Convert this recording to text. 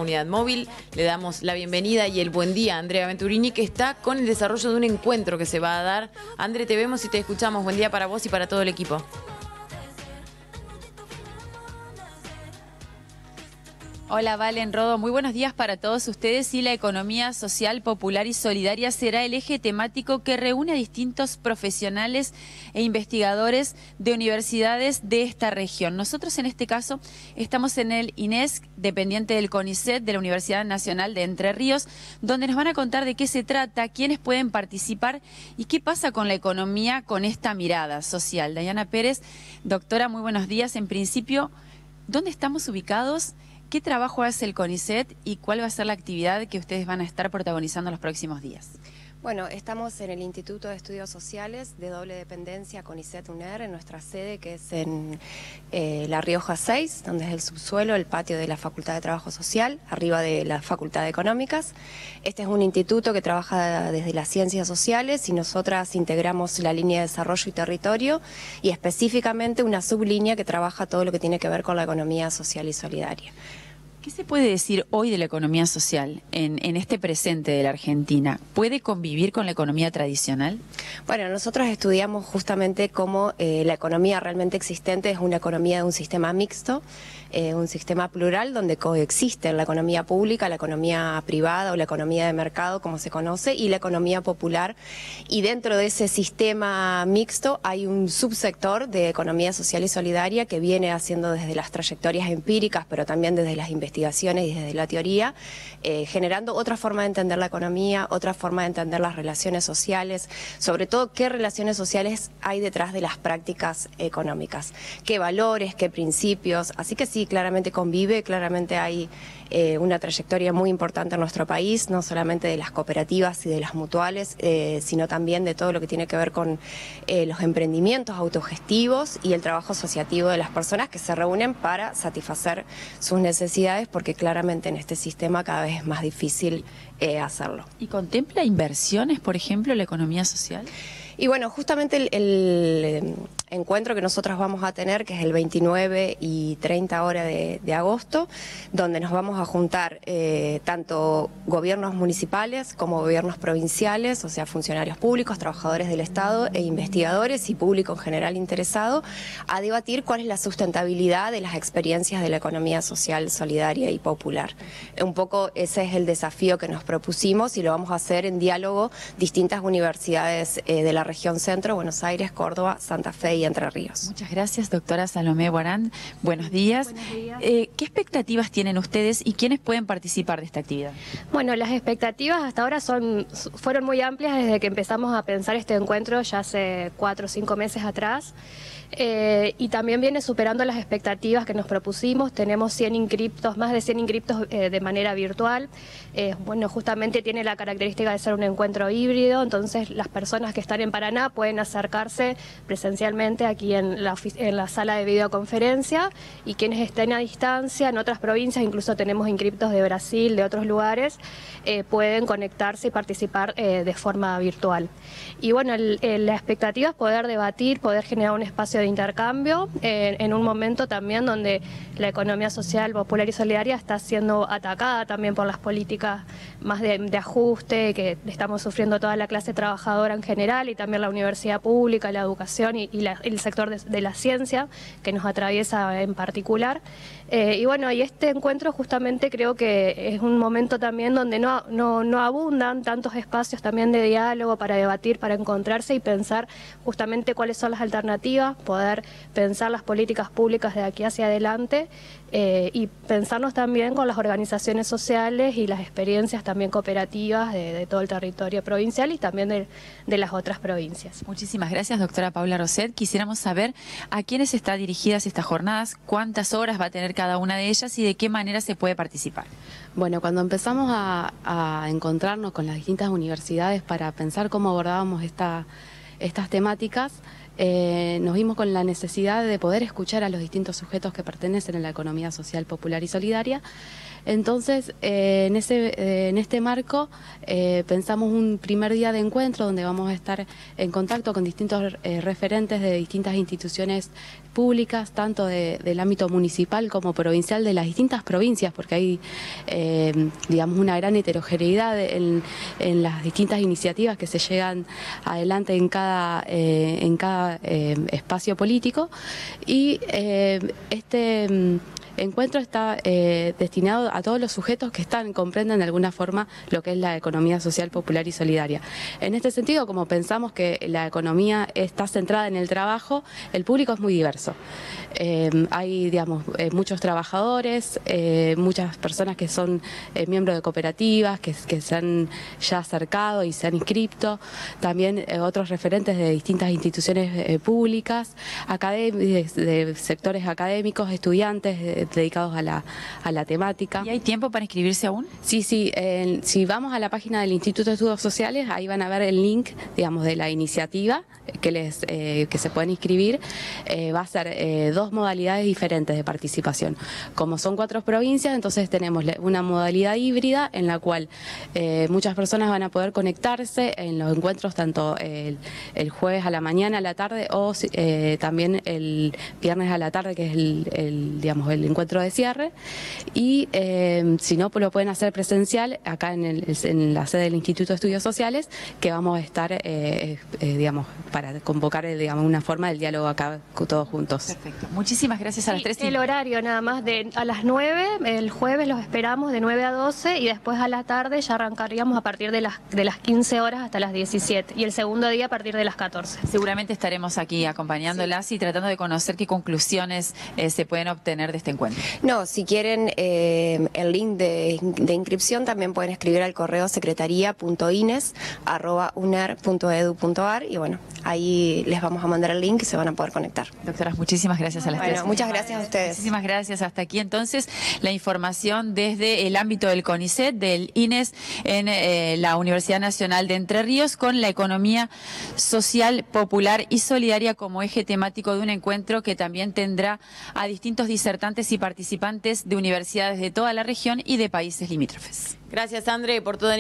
Unidad Móvil. Le damos la bienvenida y el buen día a Andrea Venturini, que está con el desarrollo de un encuentro que se va a dar. André, te vemos y te escuchamos. Buen día para vos y para todo el equipo. Hola Valen, Rodo, muy buenos días para todos ustedes. Y la economía social, popular y solidaria será el eje temático que reúne a distintos profesionales e investigadores de universidades de esta región. Nosotros en este caso estamos en el INESC, dependiente del CONICET de la Universidad Nacional de Entre Ríos, donde nos van a contar de qué se trata, quiénes pueden participar y qué pasa con la economía con esta mirada social. Dayana Pérez, doctora, muy buenos días. En principio, ¿dónde estamos ubicados? ¿Qué trabajo hace el CONICET y cuál va a ser la actividad que ustedes van a estar protagonizando los próximos días? Bueno, estamos en el Instituto de Estudios Sociales de doble dependencia CONICET-UNER, en nuestra sede que es en La Rioja 6, donde es el subsuelo, el patio de la Facultad de Trabajo Social, arriba de la Facultad de Económicas. Este es un instituto que trabaja desde las ciencias sociales y nosotras integramos la línea de desarrollo y territorio y específicamente una sublínea que trabaja todo lo que tiene que ver con la economía social y solidaria. ¿Qué se puede decir hoy de la economía social en este presente de la Argentina? ¿Puede convivir con la economía tradicional? Bueno, nosotros estudiamos justamente cómo la economía realmente existente es una economía de un sistema mixto, un sistema plural donde coexisten la economía pública, la economía privada o la economía de mercado, como se conoce, y la economía popular. Y dentro de ese sistema mixto hay un subsector de economía social y solidaria que viene haciendo desde las trayectorias empíricas, pero también desde las investigaciones y desde la teoría, generando otra forma de entender la economía, otra forma de entender las relaciones sociales, sobre todo qué relaciones sociales hay detrás de las prácticas económicas, qué valores, qué principios. Así que sí, claramente convive, claramente hay una trayectoria muy importante en nuestro país, no solamente de las cooperativas y de las mutuales, sino también de todo lo que tiene que ver con los emprendimientos autogestivos y el trabajo asociativo de las personas que se reúnen para satisfacer sus necesidades, porque claramente en este sistema cada vez es más difícil hacerlo. ¿Y contempla inversiones, por ejemplo, la economía social? Y bueno, justamente el encuentro que nosotros vamos a tener, que es el 29 y 30 horas de agosto, donde nos vamos a juntar tanto gobiernos municipales como gobiernos provinciales, o sea, funcionarios públicos, trabajadores del Estado e investigadores y público en general interesado, a debatir cuál es la sustentabilidad de las experiencias de la economía social, solidaria y popular. Un poco ese es el desafío que nos propusimos y lo vamos a hacer en diálogo distintas universidades de la región centro, Buenos Aires, Córdoba, Santa Fe y Entre Ríos. Muchas gracias, doctora Salomé Guarán. Buenos días. Buenos días. ¿Qué expectativas tienen ustedes y quiénes pueden participar de esta actividad? Bueno, las expectativas hasta ahora fueron muy amplias desde que empezamos a pensar este encuentro ya hace 4 o 5 meses atrás. Y también viene superando las expectativas que nos propusimos. Tenemos 100 inscriptos, más de 100 inscriptos de manera virtual. Bueno, justamente tiene la característica de ser un encuentro híbrido, entonces las personas que están en Paraná pueden acercarse presencialmente aquí en la sala de videoconferencia, y quienes estén a distancia en otras provincias, incluso tenemos inscriptos de Brasil, de otros lugares, pueden conectarse y participar de forma virtual. Y bueno, la expectativa es poder debatir, poder generar un espacio de intercambio en un momento también donde la economía social, popular y solidaria está siendo atacada también por las políticas más de ajuste que estamos sufriendo toda la clase trabajadora en general, y también la universidad pública, la educación y el sector de la ciencia que nos atraviesa en particular. Y bueno, y este encuentro justamente creo que es un momento también donde no abundan tantos espacios también de diálogo para debatir, para encontrarse y pensar justamente cuáles son las alternativas, poder pensar las políticas públicas de aquí hacia adelante, y pensarnos también con las organizaciones sociales y las experiencias también cooperativas de todo el territorio provincial y también de las otras provincias. Muchísimas gracias, doctora Paula Roset. Quisiéramos saber a quiénes están dirigidas estas jornadas, cuántas horas va a tener cada una de ellas y de qué manera se puede participar. Bueno, cuando empezamos a encontrarnos con las distintas universidades para pensar cómo abordábamos estas temáticas, nos vimos con la necesidad de poder escuchar a los distintos sujetos que pertenecen a la economía social, popular y solidaria, Entonces, en este marco, pensamos un primer día de encuentro donde vamos a estar en contacto con distintos referentes de distintas instituciones públicas, tanto del ámbito municipal como provincial, de las distintas provincias, porque hay, digamos, una gran heterogeneidad en las distintas iniciativas que se llegan adelante en cada espacio político. Y este encuentro está destinado a todos los sujetos que comprenden de alguna forma lo que es la economía social, popular y solidaria. En este sentido, como pensamos que la economía está centrada en el trabajo, el público es muy diverso. Hay, digamos, muchos trabajadores, muchas personas que son miembros de cooperativas, que se han ya acercado y se han inscrito, también otros referentes de distintas instituciones públicas, de sectores académicos, estudiantes dedicados a la temática. ¿Y hay tiempo para inscribirse aún? Sí, si vamos a la página del Instituto de Estudios Sociales, ahí van a ver el link, digamos, de la iniciativa que se pueden inscribir. Va a ser 2 modalidades diferentes de participación. Como son 4 provincias, entonces tenemos una modalidad híbrida en la cual muchas personas van a poder conectarse en los encuentros tanto el jueves a la mañana, a la tarde, o también el viernes a la tarde, que es digamos, el encuentro de cierre. Y si no, pues lo pueden hacer presencial acá en la sede del Instituto de Estudios Sociales, que vamos a estar, digamos, para convocar, digamos, una forma del diálogo acá todos juntos. Perfecto. Muchísimas gracias a las 3. El horario nada más a las 9, el jueves los esperamos de 9 a 12 y después a la tarde ya arrancaríamos a partir de las 15 horas hasta las 17 y el segundo día a partir de las 14. Seguramente estaremos aquí acompañándolas y tratando de conocer qué conclusiones se pueden obtener de este encuentro. No, si quieren el link de inscripción también pueden escribir al correo secretaría.ines@uner.edu.ar y bueno, ahí les vamos a mandar el link y se van a poder conectar. Doctoras, muchísimas gracias a las 3. Bueno, muchas gracias a ustedes. Muchísimas gracias. Hasta aquí entonces la información desde el ámbito del CONICET, del INES en la Universidad Nacional de Entre Ríos, con la economía social, popular y solidaria como eje temático de un encuentro que también tendrá a distintos disertantes y participantes de universidades de toda la región y de países limítrofes. Gracias, André, por toda